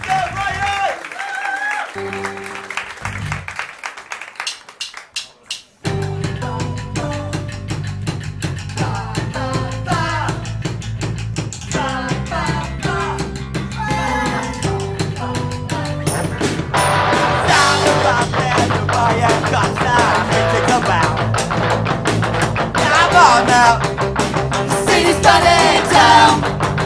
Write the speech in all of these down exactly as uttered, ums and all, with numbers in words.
Now, the city's burning down.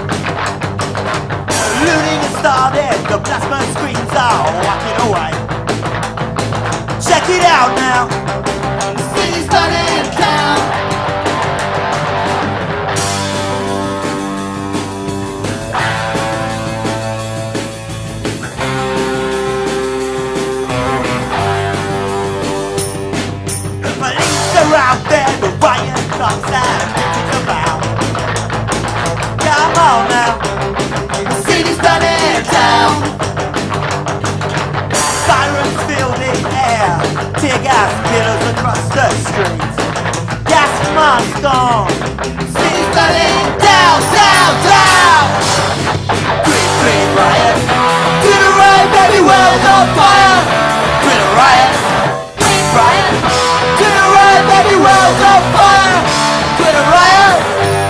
Looting has started, the plasma screens are walking away. Check it out now, the city's burning down. The police are out there, the riot comes out, it's about. Come on now, the city's burning down. Sirens fill the air, tear gas killers across the streets. Gas mask on, the city's burning down, down, down. Green, green riot, to the right, baby, world's on fire. Green riot, green riot, to the right, baby, world's on fire. Green riot.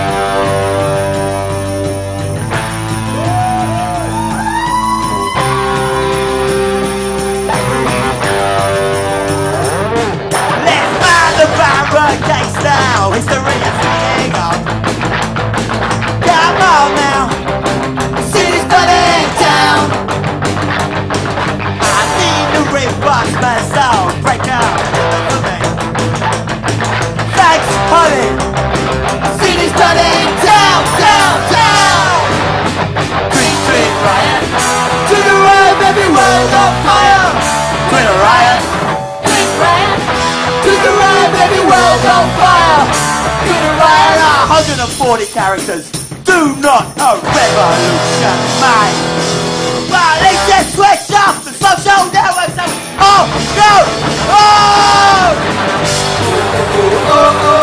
Let's find the barricades now. History is speeding up. Come on now, the city's burning down. I need to rebox myself, break out for me. Thanks, honey. The city's burning down, down, down. Green, green riot, to the right, baby, world's on fire. Green riot, green riot, to the right, baby, world's on fire. Green riot, one hundred forty characters. Do not a revolution, mate. But let's just switch off the social networks and oh, no, oh! Oh, oh, oh.